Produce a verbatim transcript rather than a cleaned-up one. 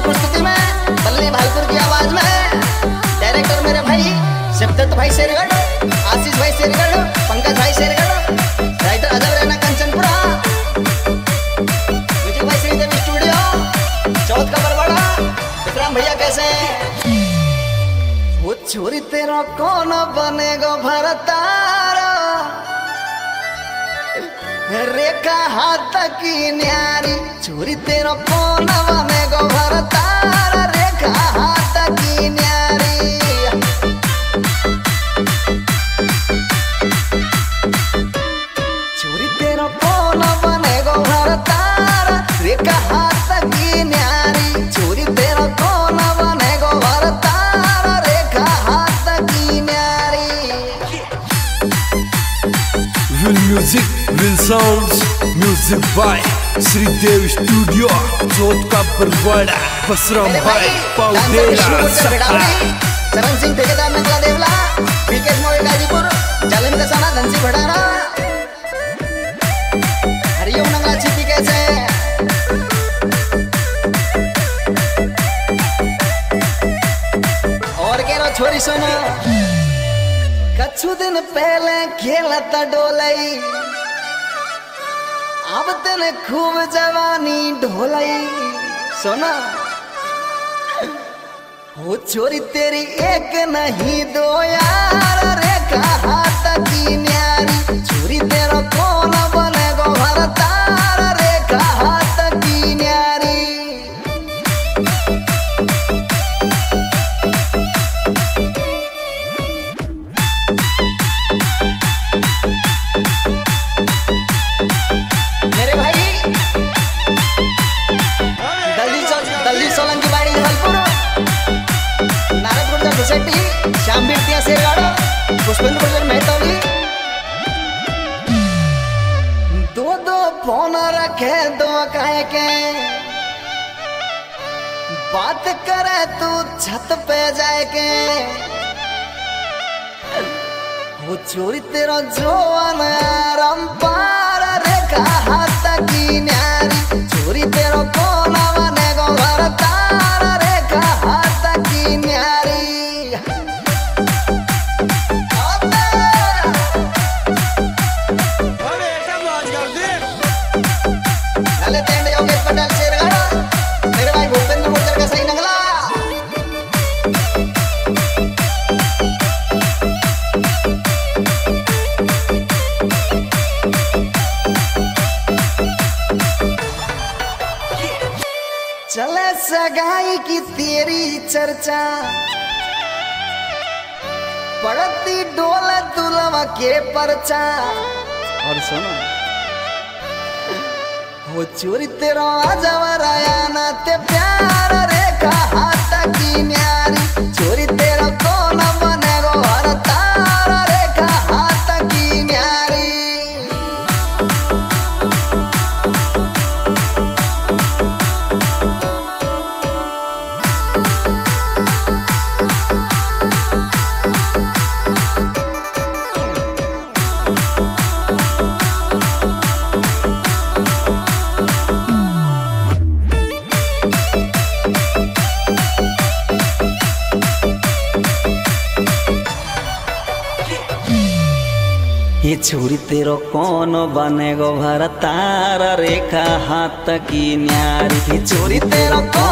प्रस्तुति में बल्ले भाईपुर की आवाज में डायरेक्टर मेरे भाई शिवदत्त भाई शेरगढ़, आशीष भाई शेरगढ़, पंकज भाई शेरगढ़, राइटर अजब रैना कंचनपुरा, म्यूजिक भाई श्रीदेव स्टूडियो चौथ का बरवाड़ा। विक्रम भैया कैसे हैं? वो छोरी तेरा कौन बनेगा भरतारा, रेखा हाथ की न्यारी। छोरी तेरा कौन बनेगा भरतारा, रेखा हाथ की न्यारी। छोरी तेरा कौन बनेगा भरतारा, रेखा हाथ की न्यारी। छोरी तेरा कौन बनेगा भरतारा, रेखा हाथ की न्यारी। Will music, will sounds, music by Shridev studio Chauth Ka Barwara. Basram भाई पाउडेला चरण सिंह ठेकेदार नकला देवला, विकेट मोए गाजीपुर, जालिम कसाना धनसी भड़ाना। हरिओम नंगला छिपी कैसे? और कह रो छोरी सुनो, कछु दिन पहले खेलता डोलई, अब तेने खूब जवानी ढोलई। सोना वो छोरी तेरी एक नहीं दो यार, रेखा हाथ की न्यारी। छोरी तेरा कौन बनेगा भरतारा, रेखा हाथ की न्यारी। मेरे भाई दल्ली दल्ली सोलंकी बाड़ी जबलपुर, नारदपुर घुसेटी, श्याम बीरतिया शेरगढ़, पुष्पेंद्र मेहतौली। दो दो फोन रखे दो कह के, बात करे तू छत पे जाए के। वो चोरी तेरा जोवन रंपार, रेखा हाथ की न्यारी। चोरी तेरा कौन बनेगा भरतारा, रेखा हाथ की न्यारी। नाले तेंडे योगेश पटेल शेरगढ़, मेरे भाई भूपेंद्र गुर्जर का सही नगला। चले सगाई की तेरी चर्चा, पड़ती डोले दुल्हवा के परचा। और सुनो वो चोरी तेरा आजवराया ना ते प्यार, रेखा हाथ की न्यारी। चोरी तेरा कौन बनेगा भरतारा, रेखा हाथ की न्यारी। ये छोरी तेरो कौन बनेगा भरतारा, रेखा हाथ की न्यारी। ये छोरी तेरो कौन